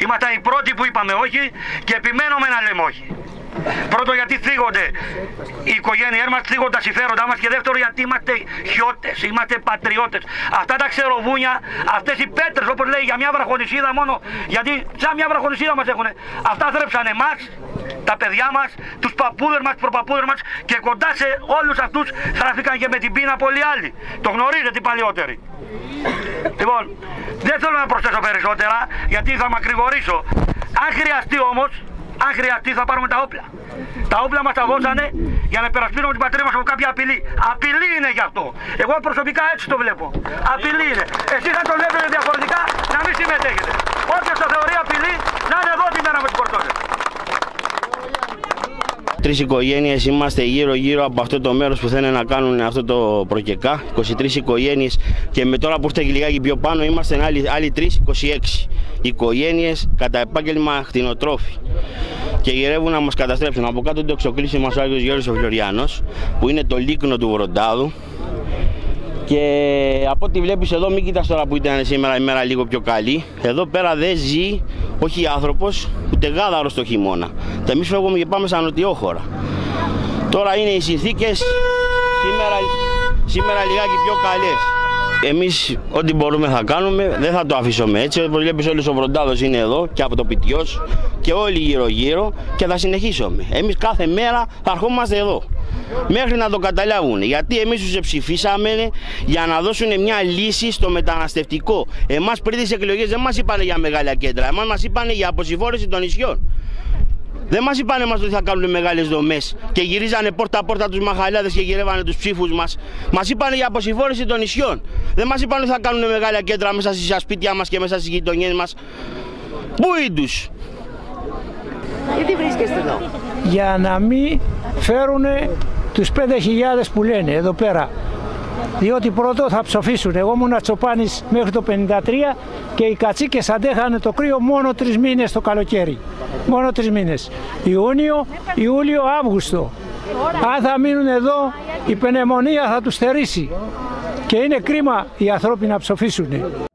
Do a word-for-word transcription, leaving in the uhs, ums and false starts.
Είμαστε οι πρώτοι που είπαμε όχι και επιμένουμε να λέμε όχι. Πρώτο, γιατί θίγονται οι οικογένειές μας, θίγονται τα συμφέροντά μας, και δεύτερο, γιατί είμαστε χιώτες, είμαστε πατριώτες. Αυτά τα ξεροβούνια, αυτές οι πέτρες, όπως λέει, για μια βραχονισίδα μόνο, γιατί σαν μια βραχονισίδα μας έχουν. Αυτά θρέψαν εμάς, τα παιδιά μας, τους παππούδες μας, τους προπαππούδες μας, και κοντά σε όλους αυτούς στραφήκαν και με την πείνα πολλοί άλλοι. Το γνωρίζετε οι παλιότεροι. Λοιπόν, δεν θέλω να προσθέσω περισσότερα, γιατί θα μακρηγορήσω. Αν χρειαστεί όμως, αν χρειαστεί, θα πάρουμε τα όπλα. Τα όπλα μας τα δώσανε για να υπερασπίσουμε την πατρίδα μας από κάποια απειλή. Απειλή είναι γι' αυτό. Εγώ προσωπικά έτσι το βλέπω. Απειλή είναι. Εσείς αν το βλέπετε διαφορετικά, να μην συμμετέχετε. Όποιος το θεωρεί απειλή, να είναι εδώ την μέρα με τις πορτώνες. Τρεις οικογένειες είμαστε γύρω-γύρω από αυτό το μέρος που θέλουν να κάνουν αυτό το προκεκά. είκοσι τρεις οικογένειες, και με τώρα που ήρθε λιγάκι πιο πάνω είμαστε άλλοι, άλλοι τρεις, είκοσι έξι οικογένειες κατά επάγγελμα κτηνοτρόφοι. Και γυρεύουν να μας καταστρέψουν. Από κάτω το εξοκλήσει μας ο Άγιος Γέρος ο Φλωριάνος, που είναι το λίκνο του Βροντάδου. Και από ό,τι βλέπεις εδώ, μην κοιτάς τώρα που ήταν σήμερα η μέρα λίγο πιο καλή. Εδώ πέρα δεν ζει, όχι άνθρωπος, ούτε γάδαρος το χειμώνα. Τα εμείς φεύγουμε και πάμε σαν νοτιόχώρα. Τώρα είναι οι συνθήκες σήμερα, σήμερα λιγάκι πιο καλές. Εμείς ό,τι μπορούμε θα κάνουμε, δεν θα το αφήσουμε έτσι. Όπως βλέπεις, όλος ο Βροντάδος είναι εδώ και από το Πιτιός και όλοι γύρω γύρω, και θα συνεχίσουμε. Εμείς κάθε μέρα θα ερχόμαστε εδώ μέχρι να το καταλάβουν, γιατί εμείς τους ψηφίσαμε για να δώσουν μια λύση στο μεταναστευτικό. Εμάς πριν τις εκλογές δεν μας είπανε για μεγάλα κέντρα, εμάς μας είπανε για αποσυμφόρηση των νησιών. Δεν μας είπανε μας ότι θα κάνουν μεγάλες δομές και γυρίζανε πόρτα-πόρτα τους μαχαλάδες και γυρεύανε τους ψήφους μας. Μας είπανε για αποσυμφόρηση των νησιών. Δεν μας είπανε ότι θα κάνουν μεγάλα κέντρα μέσα στις σπίτια μας και μέσα στις γειτονιές μας. Πού είναι τους? Γιατί βρίσκεστε εδώ? Για να μην φέρουν τους πέντε χιλιάδες που λένε εδώ πέρα. Διότι πρώτο θα ψοφήσουν. Εγώ ήμουν τσοπάνης μέχρι το πενήντα τρία και οι κατσίκες αντέχανε το κρύο μόνο τρεις μήνες το καλοκαίρι. Μόνο τρεις μήνες. Ιούνιο, Ιούλιο, Αύγουστο. Αν θα μείνουν εδώ, η πνευμονία θα τους θερήσει. Και είναι κρίμα οι ανθρώποι να ψοφήσουν.